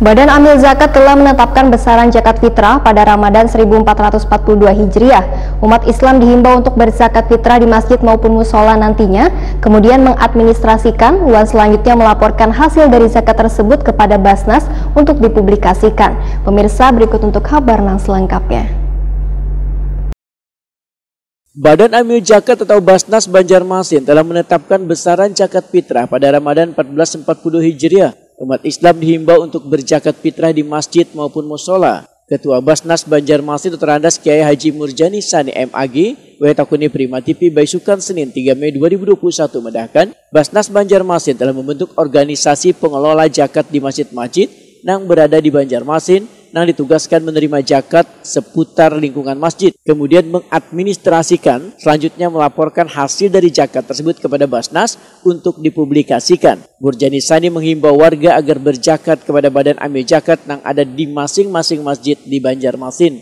Badan Amil Zakat telah menetapkan besaran zakat fitrah pada Ramadan 1442 Hijriah. Umat Islam dihimbau untuk berzakat fitrah di masjid maupun musola nantinya, kemudian mengadministrasikan, dan selanjutnya melaporkan hasil dari zakat tersebut kepada Basnas untuk dipublikasikan. Pemirsa, berikut untuk kabar selengkapnya. Badan Amil Zakat atau Basnas Banjarmasin telah menetapkan besaran zakat fitrah pada Ramadan 1442 Hijriah. Umat Islam dihimbau untuk berzakat fitrah di masjid maupun musola. Ketua Basnas Banjarmasin Dr. Andas Kiai Haji Murjani Sani MAG, Wetakuni Prima TV Baisukan Senin 3 Mei 2021 mendahkan, Basnas Banjarmasin telah membentuk organisasi pengelola zakat di masjid-masjid yang berada di Banjarmasin yang ditugaskan menerima zakat seputar lingkungan masjid, kemudian mengadministrasikan, selanjutnya melaporkan hasil dari zakat tersebut kepada Basnas untuk dipublikasikan. Murjani Sani menghimbau warga agar berzakat kepada Badan Amil Zakat yang ada di masing-masing masjid di Banjarmasin.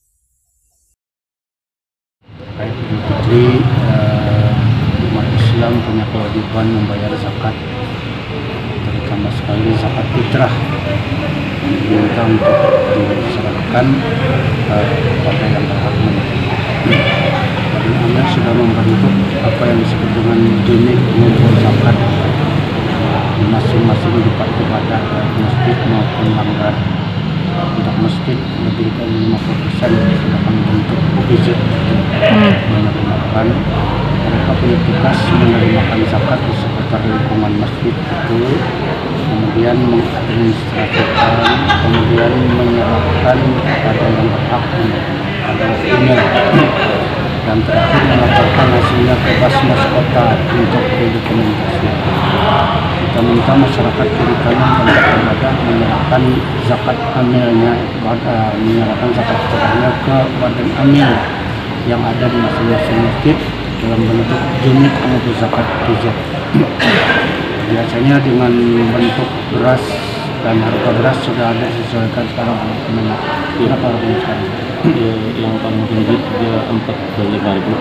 Baik, Idul Fitri, umat Islam punya kewajiban membayar zakat, terutama sekali zakat fitrah. Diminta untuk diserahkan pada yang berhak menerima. Badan Amil sudah membentuk apa yang disebut dengan unit pengumpul zakat di masing-masing tempat ibadah, masjid maupun langgar. Untuk masjid lebih dari 50% sudah membentuk budget menerimakan. Mereka punya tugas menerimakan zakat di sekitar lingkungan masjid itu, kemudian mengadministrasikan, kemudian menyerahkan kepada yang berhak pada waktunya, dan terakhir melaporkan hasilnya ke Basnas Kota untuk didokumentasi. Kita minta masyarakat kiri kanan dan ibadah menyerahkan zakat amilnya, menyerahkan zakat fitrahnya ke Badan Amil yang ada di masing-masing masjid dalam bentuk unit pengumpul zakat budget. Biasanya dengan bentuk beras, dan harga beras sudah ada disesuaikan sekarang dengan berapa harganya sekarang? Yang paling tinggi dia 45.000.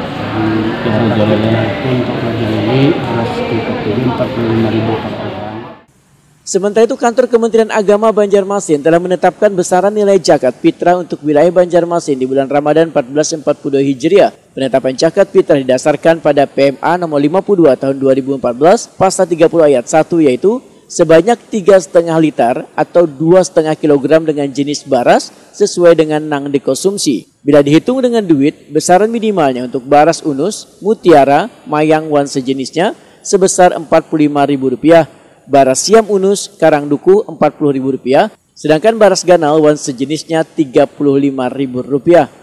Untuk Raja Lili beras di 45.000 per orang. Sementara itu, kantor Kementerian Agama Banjarmasin telah menetapkan besaran nilai zakat fitrah untuk wilayah Banjarmasin di bulan Ramadan 1442 Hijriah. Penetapan zakat fitrah didasarkan pada PMA nomor 52 tahun 2014 pasal 30 ayat 1, yaitu sebanyak 3,5 liter atau 2,5 kg dengan jenis baras sesuai dengan yang dikonsumsi. Bila dihitung dengan duit, besaran minimalnya untuk baras unus, mutiara, mayang, wan sejenisnya sebesar Rp45.000. Baras siam unus, karang duku Rp40.000, sedangkan baras ganal wan sejenisnya Rp35.000.